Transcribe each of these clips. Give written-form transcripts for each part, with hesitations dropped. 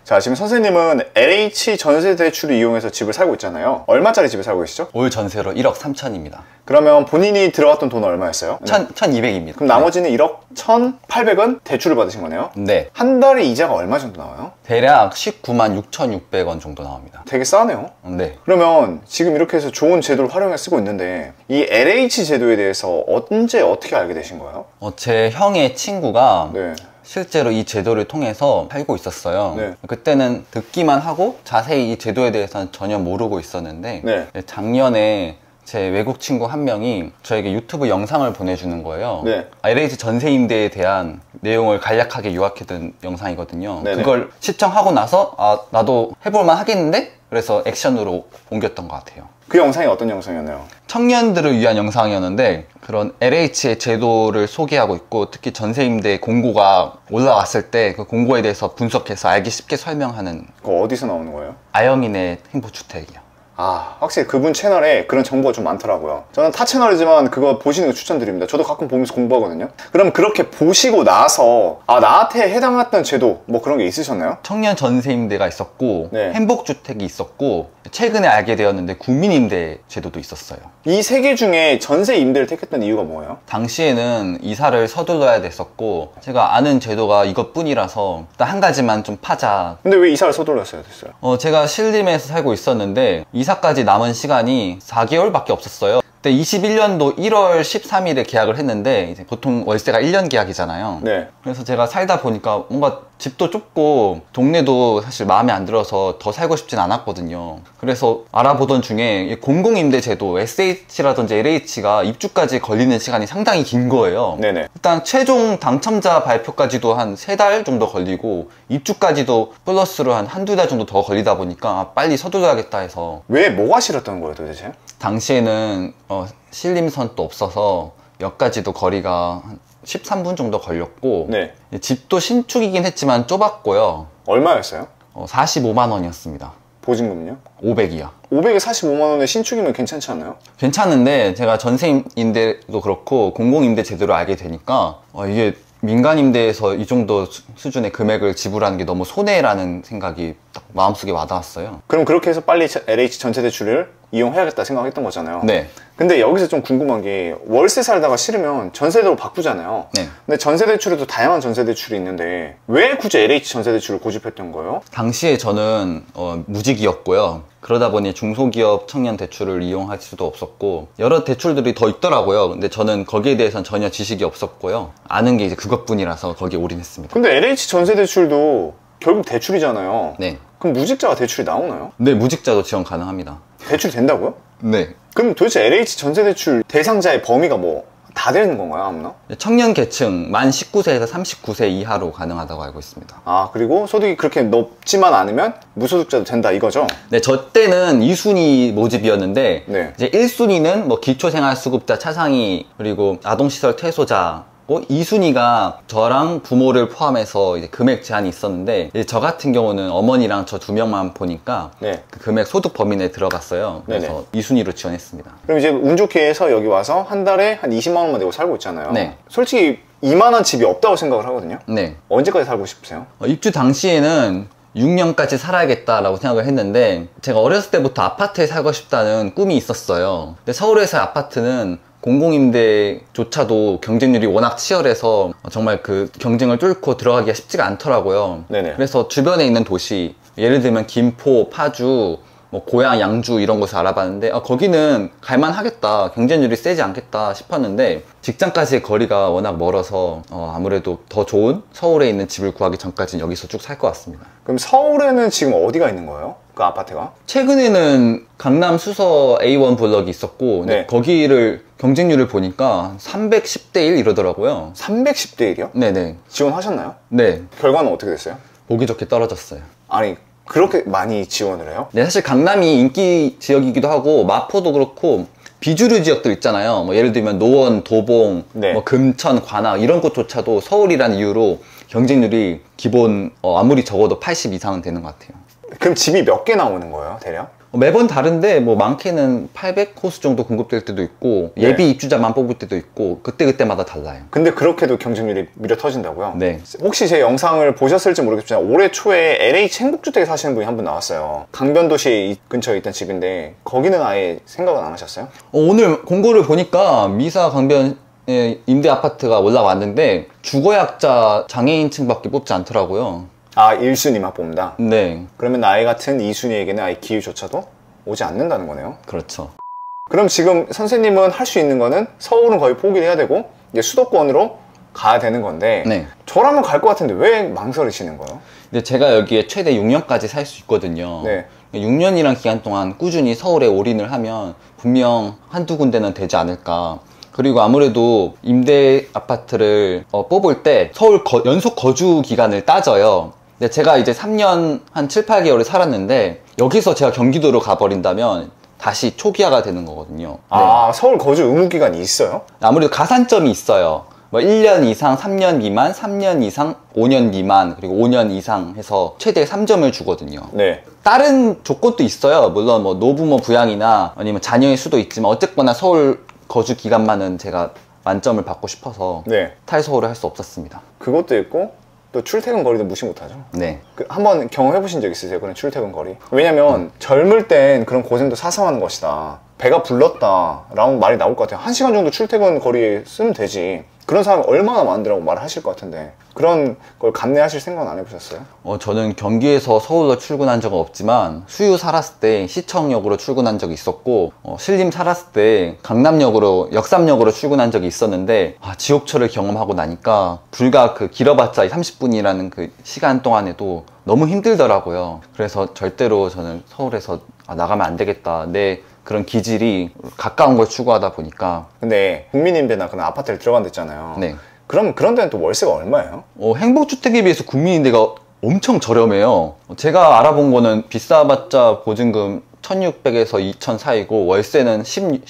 자, 지금 선생님은 LH 전세대출을 이용해서 집을 살고 있잖아요. 얼마짜리 집을 살고 계시죠? 올 전세로 1억 3천입니다. 그러면 본인이 들어갔던 돈은 얼마였어요? 1,200입니다. 그럼 나머지는 1억 1,800원 대출을 받으신 거네요? 네. 한 달에 이자가 얼마 정도 나와요? 대략 19만 6,600원 정도 나옵니다. 되게 싸네요. 네. 그러면 지금 이렇게 해서 좋은 제도를 활용해 쓰고 있는데 이 LH 제도에 대해서 언제 어떻게 알게 되신 거예요? 제 형의 친구가 네. 실제로 이 제도를 통해서 살고 있었어요. 네. 그때는 듣기만 하고 자세히 이 제도에 대해서는 전혀 모르고 있었는데 네. 작년에 제 외국 친구 한 명이 저에게 유튜브 영상을 보내주는 거예요. 네. LH 전세임대에 대한 내용을 간략하게 요약해둔 영상이거든요. 네네. 그걸 시청하고 나서 나도 해볼만 하겠는데? 그래서 액션으로 옮겼던 것 같아요. 그 영상이 어떤 영상이었나요? 청년들을 위한 영상이었는데 그런 LH의 제도를 소개하고 있고 특히 전세임대 공고가 올라왔을 때 그 공고에 대해서 분석해서 알기 쉽게 설명하는 그거 어디서 나오는 거예요? 아영인의 행보주택이요. 아, 확실히 그분 채널에 그런 정보가 좀 많더라고요. 저는 타 채널이지만 그거 보시는 거 추천드립니다. 저도 가끔 보면서 공부하거든요. 그럼 그렇게 보시고 나서 나한테 해당했던 제도 뭐 그런 게 있으셨나요? 청년 전세임대가 있었고 네. 행복주택이 있었고 최근에 알게 되었는데 국민임대 제도도 있었어요. 이 세 개 중에 전세 임대를 택했던 이유가 뭐예요? 당시에는 이사를 서둘러야 됐었고 제가 아는 제도가 이것뿐이라서 일단 한 가지만 좀 파자. 근데 왜 이사를 서둘렀어야 됐어요? 제가 신림에서 살고 있었는데 이사까지 남은 시간이 4개월밖에 없었어요. 그때 21년도 1월 13일에 계약을 했는데 이제 보통 월세가 1년 계약이잖아요. 네. 그래서 제가 살다 보니까 뭔가 집도 좁고 동네도 사실 마음에 안 들어서 더 살고 싶진 않았거든요. 그래서 알아보던 중에 공공임대제도 SH라든지 LH가 입주까지 걸리는 시간이 상당히 긴 거예요. 네네. 일단 최종 당첨자 발표까지도 한 3달 정도 걸리고 입주까지도 플러스로 한 한두 달 정도 더 걸리다 보니까 빨리 서둘러야겠다 해서. 왜 뭐가 싫었던 거예요 도대체? 당시에는 신림선도 없어서 역까지도 거리가 한 13분 정도 걸렸고 네. 집도 신축이긴 했지만 좁았고요. 얼마였어요? 45만 원이었습니다. 보증금요? 500이요. 500에 45만 원에 신축이면 괜찮지 않나요? 괜찮은데 제가 전세임대도 그렇고 공공임대 제도를 알게 되니까 이게 민간임대에서 이 정도 수준의 금액을 지불하는 게 너무 손해라는 생각이 딱 마음속에 와닿았어요. 그럼 그렇게 해서 빨리 LH 전세대출을 이용해야겠다 생각했던 거잖아요. 네. 근데 여기서 좀 궁금한 게 월세 살다가 싫으면 전세대로 바꾸잖아요. 네. 근데 전세대출에도 다양한 전세대출이 있는데 왜 굳이 LH 전세대출을 고집했던 거예요? 당시에 저는 무직이었고요. 그러다 보니 중소기업 청년 대출을 이용할 수도 없었고 여러 대출들이 더 있더라고요. 근데 저는 거기에 대해서는 전혀 지식이 없었고요. 아는 게 이제 그것뿐이라서 거기에 올인했습니다. 근데 LH 전세대출도 결국 대출이잖아요. 네. 그럼 무직자가 대출이 나오나요? 네, 무직자도 지원 가능합니다. 대출이 된다고요? 네. 그럼 도대체 LH 전세대출 대상자의 범위가 뭐 다 되는 건가요? 아무나? 청년 계층 만 19세에서 39세 이하로 가능하다고 알고 있습니다. 그리고 소득이 그렇게 높지만 않으면 무소득자도 된다 이거죠? 네, 저 때는 2순위 모집이었는데 네. 이제 1순위는 뭐 기초생활수급자, 차상위, 그리고 아동시설 퇴소자, 2순위가 저랑 부모를 포함해서 이제 금액 제한이 있었는데 이제 저 같은 경우는 어머니랑 저 2명만 보니까 네. 그 금액 소득 범위 내에 들어갔어요. 그래서 2순위로 지원했습니다. 그럼 이제 운 좋게 해서 여기 와서 한 달에 한 20만 원만 내고 살고 있잖아요. 네. 솔직히 이만한 집이 없다고 생각을 하거든요. 네. 언제까지 살고 싶으세요? 입주 당시에는 6년까지 살아야겠다라고 생각을 했는데 제가 어렸을 때부터 아파트에 살고 싶다는 꿈이 있었어요. 근데 서울에서의 아파트는 공공임대조차도 경쟁률이 워낙 치열해서 정말 그 경쟁을 뚫고 들어가기가 쉽지가 않더라고요. 네네. 그래서 주변에 있는 도시, 예를 들면 김포, 파주, 뭐 고양, 양주 이런 곳을 알아봤는데 거기는 갈만하겠다, 경쟁률이 세지 않겠다 싶었는데 직장까지의 거리가 워낙 멀어서 아무래도 더 좋은 서울에 있는 집을 구하기 전까지는 여기서 쭉 살 것 같습니다. 그럼 서울에는 지금 어디가 있는 거예요? 그 아파트가? 최근에는 강남 수서 A1 블럭이 있었고 네. 거기를 경쟁률을 보니까 310대 1 이러더라고요. 310대 1이요? 네네. 지원하셨나요? 네. 결과는 어떻게 됐어요? 보기 좋게 떨어졌어요. 아니 그렇게 많이 지원을 해요? 네, 사실 강남이 인기 지역이기도 하고 마포도 그렇고 비주류 지역들 있잖아요. 뭐 예를 들면 노원, 도봉, 네. 뭐 금천, 관악 이런 곳조차도 서울이라는 이유로 경쟁률이 기본 아무리 적어도 80 이상은 되는 것 같아요. 그럼 집이 몇 개 나오는 거예요, 대략? 매번 다른데 뭐 많게는 800호수 정도 공급될 때도 있고 네. 예비 입주자만 뽑을 때도 있고 그때그때마다 달라요. 근데 그렇게도 경쟁률이 밀어 터진다고요? 네. 혹시 제 영상을 보셨을지 모르겠지만 올해 초에 LH 행복주택에 사시는 분이 한 분 나왔어요. 강변도시 근처에 있던 집인데 거기는 아예 생각은 안 하셨어요? 오늘 공고를 보니까 미사 강변 임대 아파트가 올라왔는데 주거약자 장애인층밖에 뽑지 않더라고요. 아, 1순위만 뽑는다? 네, 그러면 나이 같은 2순위에게는 아예 기회조차도 오지 않는다는 거네요. 그렇죠. 그럼 지금 선생님은 할 수 있는 거는 서울은 거의 포기를 해야 되고 이제 수도권으로 가야 되는 건데 네. 저라면 갈 것 같은데 왜 망설이시는 거예요? 근데 제가 여기에 최대 6년까지 살 수 있거든요. 네. 6년이란 기간 동안 꾸준히 서울에 올인을 하면 분명 한두 군데는 되지 않을까. 그리고 아무래도 임대 아파트를 뽑을 때 서울 연속 거주 기간을 따져요. 근데 제가 이제 3년 한 7, 8개월을 살았는데 여기서 제가 경기도로 가버린다면 다시 초기화가 되는 거거든요. 아, 서울 거주 의무 기간이 있어요? 아무래도 가산점이 있어요. 뭐 1년 이상, 3년 미만, 3년 이상, 5년 미만, 그리고 5년 이상 해서 최대 3점을 주거든요. 네. 다른 조건도 있어요. 물론 뭐 노부모 부양이나 아니면 자녀의 수도 있지만 어쨌거나 서울 거주 기간만은 제가 만점을 받고 싶어서 네. 탈서울을 할 수 없었습니다. 그것도 있고 또 출퇴근 거리도 무시 못하죠. 네. 한번 경험해 보신 적 있으세요? 그런 출퇴근 거리? 왜냐면 젊을 땐 그런 고생도 사서하는 것이다. 배가 불렀다 라는 말이 나올 것 같아요. 1시간 정도 출퇴근 거리에 쓰면 되지. 그런 사람이 얼마나 많으라고 말을 하실 것 같은데 그런 걸 감내하실 생각은 안 해보셨어요? 저는 경기에서 서울로 출근한 적은 없지만 수유 살았을 때 시청역으로 출근한 적이 있었고 신림 살았을 때 강남역으로 역삼역으로 출근한 적이 있었는데 지옥철을 경험하고 나니까 불과 그 길어봤자 30분이라는 그 시간 동안에도 너무 힘들더라고요. 그래서 절대로 저는 서울에서 나가면 안 되겠다. 내 그런 기질이 가까운 걸 추구하다 보니까. 근데 국민임대나 그런 아파트를 들어간댔잖아요. 네. 그럼 그런 데는 또 월세가 얼마예요? 행복주택에 비해서 국민임대가 엄청 저렴해요. 제가 알아본 거는 비싸봤자 보증금 1,600에서 2,000 사이고 월세는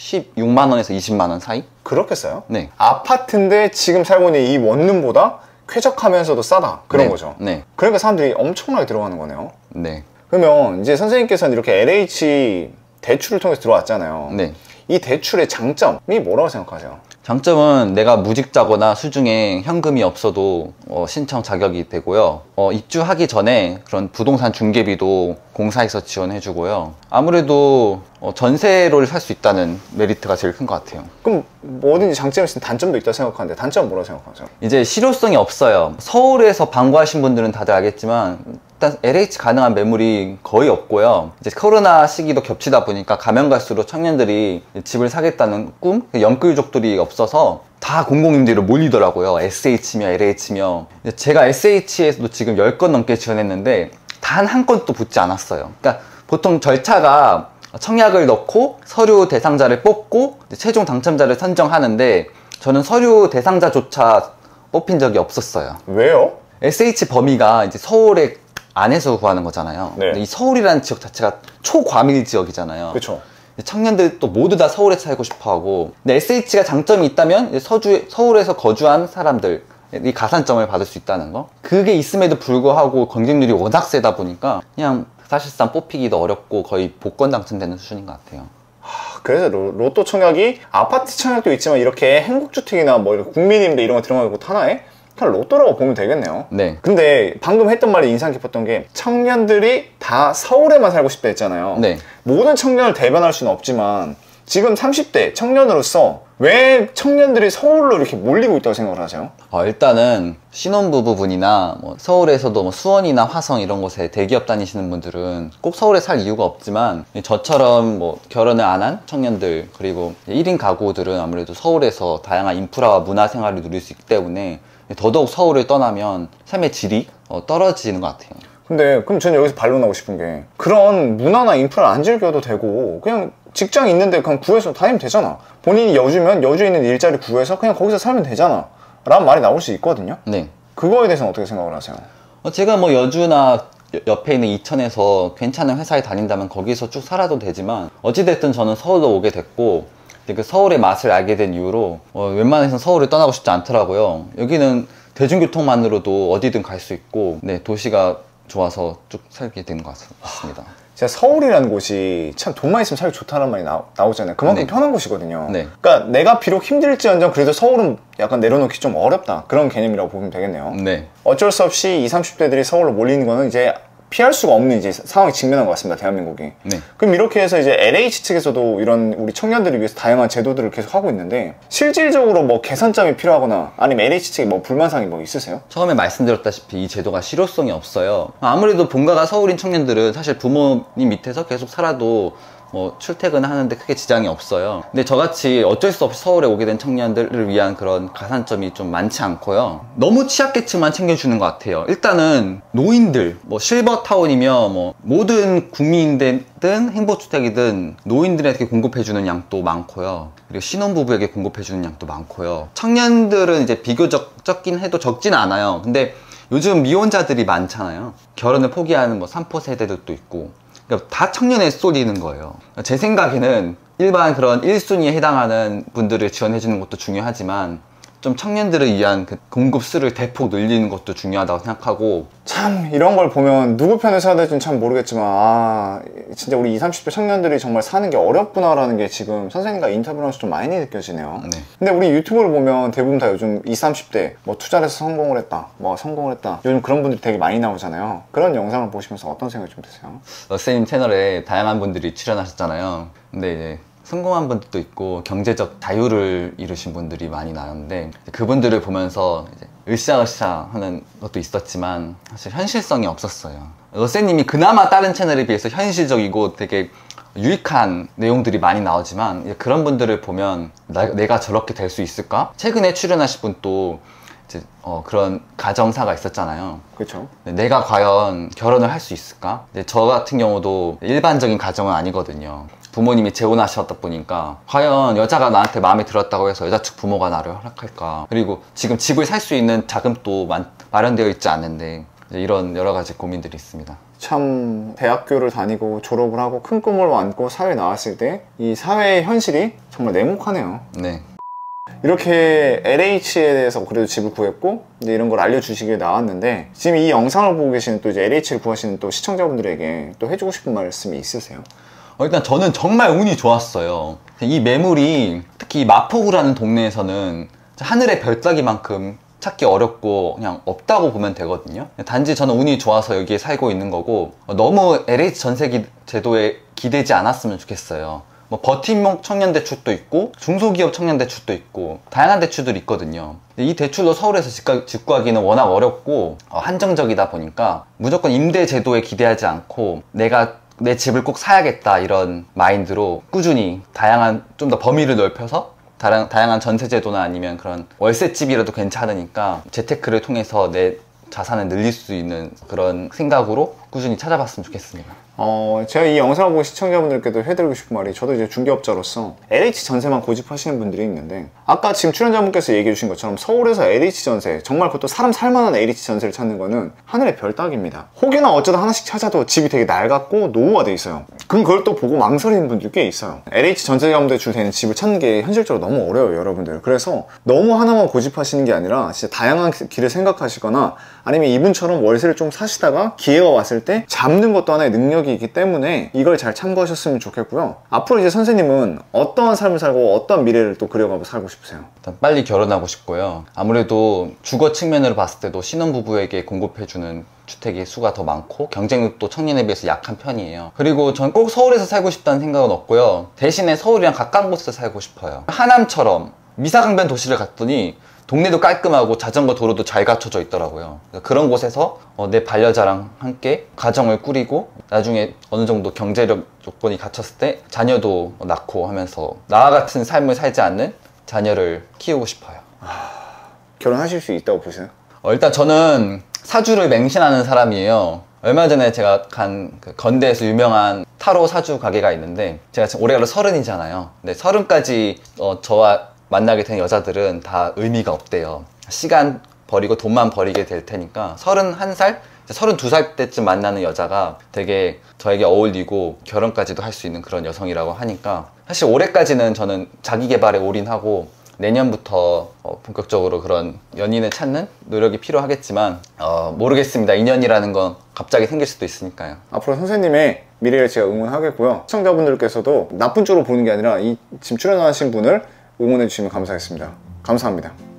16만 원에서 20만 원 사이? 그렇겠어요? 네. 아파트인데 지금 살고 있는 이 원룸보다 쾌적하면서도 싸다 그런 네. 거죠. 네. 그러니까 사람들이 엄청나게 들어가는 거네요. 네. 그러면 이제 선생님께서는 이렇게 LH 대출을 통해서 들어왔잖아요. 네. 이 대출의 장점이 뭐라고 생각하세요? 장점은 내가 무직자거나 수중에 현금이 없어도 신청 자격이 되고요. 입주하기 전에 그런 부동산 중개비도 공사에서 지원해주고요. 아무래도 전세를 살 수 있다는 메리트가 제일 큰 것 같아요. 그럼 뭐든지 장점이 있으면 단점도 있다고 생각하는데 단점은 뭐라고 생각하죠? 이제 실효성이 없어요. 서울에서 방구하신 분들은 다들 알겠지만 일단 LH 가능한 매물이 거의 없고요. 이제 코로나 시기도 겹치다 보니까 가면 갈수록 청년들이 집을 사겠다는 꿈, 연끌족들이 없어서 다 공공임대로 몰리더라고요. SH며 LH며. 제가 SH에서도 지금 10건 넘게 지원했는데 단 한 건도 붙지 않았어요. 그러니까 보통 절차가 청약을 넣고 서류 대상자를 뽑고 최종 당첨자를 선정하는데 저는 서류 대상자조차 뽑힌 적이 없었어요. 왜요? SH 범위가 이제 서울의 안에서 구하는 거잖아요. 네. 근데 이 서울이라는 지역 자체가 초과밀 지역이잖아요. 그렇죠. 청년들 또 모두 다 서울에 살고 싶어 하고, 근데 SH가 장점이 있다면 서울에서 거주한 사람들이 가산점을 받을 수 있다는 거. 그게 있음에도 불구하고 경쟁률이 워낙 세다 보니까 그냥 사실상 뽑히기도 어렵고 거의 복권 당첨되는 수준인 것 같아요. 그래서 로또 청약이 아파트 청약도 있지만 이렇게 행복주택이나 뭐 이렇게 국민임대 이런 거 들어가는 곳 하나에 그냥 로또라고 보면 되겠네요. 네. 근데 방금 했던 말이 인상 깊었던 게 청년들이 다 서울에만 살고 싶다 했잖아요. 네. 모든 청년을 대변할 수는 없지만 지금 30대 청년으로서 왜 청년들이 서울로 이렇게 몰리고 있다고 생각을 하세요? 일단은 신혼부부분이나 뭐 서울에서도 뭐 수원이나 화성 이런 곳에 대기업 다니시는 분들은 꼭 서울에 살 이유가 없지만 저처럼 뭐 결혼을 안 한 청년들 그리고 1인 가구들은 아무래도 서울에서 다양한 인프라와 문화 생활을 누릴 수 있기 때문에 더더욱 서울을 떠나면 삶의 질이 떨어지는 것 같아요. 근데 그럼 저는 여기서 반론하고 싶은 게 그런 문화나 인프라를 안 즐겨도 되고 그냥 직장 있는데 그냥 구해서 다니면 되잖아. 본인이 여주면 여주에 있는 일자리 구해서 그냥 거기서 살면 되잖아 라는 말이 나올 수 있거든요. 네. 그거에 대해서는 어떻게 생각을 하세요? 제가 뭐 여주나 옆에 있는 이천에서 괜찮은 회사에 다닌다면 거기서 쭉 살아도 되지만 어찌됐든 저는 서울로 오게 됐고 그 서울의 맛을 알게 된 이후로 웬만해서는 서울을 떠나고 싶지 않더라고요. 여기는 대중교통만으로도 어디든 갈 수 있고 네, 도시가 좋아서 쭉 살게 되는 것 같습니다. 제가 서울이라는 곳이 참 돈만 있으면 살기 좋다는 말이 나오잖아요. 그만큼 네. 편한 곳이거든요. 네. 그러니까 내가 비록 힘들지언정 그래도 서울은 약간 내려놓기 좀 어렵다. 그런 개념이라고 보면 되겠네요. 네. 어쩔 수 없이 20, 30대들이 서울로 몰리는 거는 이제 피할 수가 없는 이제 상황이 직면한 것 같습니다. 대한민국이. 네. 그럼 이렇게 해서 이제 LH 측에서도 이런 우리 청년들을 위해서 다양한 제도들을 계속 하고 있는데 실질적으로 뭐 개선점이 필요하거나 아니면 LH 측에 뭐 불만사항이 뭐 있으세요? 처음에 말씀드렸다시피 이 제도가 실효성이 없어요. 아무래도 본가가 서울인 청년들은 사실 부모님 밑에서 계속 살아도 뭐 출퇴근하는데 크게 지장이 없어요. 근데 저같이 어쩔 수 없이 서울에 오게 된 청년들을 위한 그런 가산점이 좀 많지 않고요. 너무 취약계층만 챙겨주는 것 같아요. 일단은 노인들, 뭐 실버타운이며 뭐 모든 국민이든 행복주택이든 노인들에게 공급해주는 양도 많고요. 그리고 신혼부부에게 공급해주는 양도 많고요. 청년들은 이제 비교적 적긴 해도 적진 않아요. 근데 요즘 미혼자들이 많잖아요. 결혼을 포기하는 뭐 3포 세대들도 있고. 그러니까 다 청년에 쏠리는 거예요. 제 생각에는 일반 그런 1순위에 해당하는 분들을 지원해주는 것도 중요하지만 좀 청년들을 위한 그 공급 수를 대폭 늘리는 것도 중요하다고 생각하고 참 이런 걸 보면 누구 편을 서야 될지는 참 모르겠지만 아 진짜 우리 20, 30대 청년들이 정말 사는 게 어렵구나라는 게 지금 선생님과 인터뷰를 하면서 좀 많이 느껴지네요. 네. 근데 우리 유튜브를 보면 대부분 다 요즘 20, 30대 뭐 투자를 해서 성공을 했다 뭐 성공을 했다 요즘 그런 분들이 되게 많이 나오잖아요. 그런 영상을 보시면서 어떤 생각이 좀 드세요? 러쌤님 채널에 다양한 분들이 출연하셨잖아요. 근데 이제 성공한 분들도 있고 경제적 자유를 이루신 분들이 많이 나왔는데 그분들을 보면서 이제 으쌰으쌰 하는 것도 있었지만 사실 현실성이 없었어요. 러쌤님이 그나마 다른 채널에 비해서 현실적이고 되게 유익한 내용들이 많이 나오지만 이제 그런 분들을 보면 내가 저렇게 될 수 있을까? 최근에 출연하신 분도 이제 그런 가정사가 있었잖아요. 그렇죠. 내가 과연 결혼을 할 수 있을까? 저 같은 경우도 일반적인 가정은 아니거든요. 부모님이 재혼하셨다 보니까 과연 여자가 나한테 마음에 들었다고 해서 여자 측 부모가 나를 허락할까? 그리고 지금 집을 살 수 있는 자금도 마련되어 있지 않은데 이런 여러 가지 고민들이 있습니다. 참 대학교를 다니고 졸업을 하고 큰 꿈을 안고 사회에 나왔을 때 이 사회의 현실이 정말 냉혹하네요. 네. 이렇게 LH에 대해서 그래도 집을 구했고 이제 이런 걸 알려주시길 나왔는데 지금 이 영상을 보고 계시는 또 이제 LH를 구하시는 또 시청자분들에게 또 해주고 싶은 말씀이 있으세요? 일단 저는 정말 운이 좋았어요. 이 매물이 특히 마포구라는 동네에서는 하늘의 별따기만큼 찾기 어렵고 그냥 없다고 보면 되거든요. 단지 저는 운이 좋아서 여기에 살고 있는 거고 너무 LH 전세 제도에 기대지 않았으면 좋겠어요. 뭐 버팀목 청년대출도 있고 중소기업 청년대출도 있고 다양한 대출들이 있거든요. 이 대출로 서울에서 집 구하기는 워낙 어렵고 한정적이다 보니까 무조건 임대 제도에 기대하지 않고 내가 내 집을 꼭 사야겠다 이런 마인드로 꾸준히 다양한 좀 더 범위를 넓혀서 다양한 전세제도나 아니면 그런 월세집이라도 괜찮으니까 재테크를 통해서 내 자산을 늘릴 수 있는 그런 생각으로 꾸준히 찾아봤으면 좋겠습니다. 제가 이 영상을 보고 시청자분들께도 해드리고 싶은 말이 저도 이제 중개업자로서 LH 전세만 고집하시는 분들이 있는데 아까 지금 출연자분께서 얘기해 주신 것처럼 서울에서 LH 전세 정말 그것도 사람 살만한 LH 전세를 찾는 거는 하늘의 별 따기입니다. 혹여나 어쩌다 하나씩 찾아도 집이 되게 낡았고 노후화돼 있어요. 그럼 그걸 또 보고 망설이는 분들 꽤 있어요. LH 전세자금대출 되는 집을 찾는 게 현실적으로 너무 어려워요, 여러분들. 그래서 너무 하나만 고집하시는 게 아니라 진짜 다양한 길을 생각하시거나 아니면 이분처럼 월세를 좀 사시다가 기회가 왔을 때 잡는 것도 하나의 능력이 있기 때문에 이걸 잘 참고하셨으면 좋겠고요. 앞으로 이제 선생님은 어떠한 삶을 살고 어떤 미래를 또 그려가고 살고 싶으세요? 일단 빨리 결혼하고 싶고요. 아무래도 주거 측면으로 봤을 때도 신혼부부에게 공급해주는 주택의 수가 더 많고 경쟁력도 청년에 비해서 약한 편이에요. 그리고 전 꼭 서울에서 살고 싶다는 생각은 없고요. 대신에 서울이랑 가까운 곳에서 살고 싶어요. 하남처럼 미사강변 도시를 갔더니 동네도 깔끔하고 자전거 도로도 잘 갖춰져 있더라고요. 그런 곳에서 내 반려자랑 함께 가정을 꾸리고 나중에 어느 정도 경제력 조건이 갖췄을 때 자녀도 낳고 하면서 나와 같은 삶을 살지 않는 자녀를 키우고 싶어요. 결혼하실 수 있다고 보세요? 일단 저는 사주를 맹신하는 사람이에요. 얼마 전에 제가 간 건대에서 유명한 타로 사주 가게가 있는데 제가 지금 올해가 30이잖아요. 근데 30까지 저와 만나게 된 여자들은 다 의미가 없대요. 시간 버리고 돈만 버리게 될 테니까 31살? 32살 때쯤 만나는 여자가 되게 저에게 어울리고 결혼까지도 할 수 있는 그런 여성이라고 하니까 사실 올해까지는 저는 자기 개발에 올인하고 내년부터 본격적으로 그런 연인을 찾는 노력이 필요하겠지만 모르겠습니다. 인연이라는 건 갑자기 생길 수도 있으니까요. 앞으로 선생님의 미래를 제가 응원하겠고요. 시청자분들께서도 나쁜 쪽으로 보는 게 아니라 이 지금 출연하신 분을 응원해 주시면 감사하겠습니다. 감사합니다.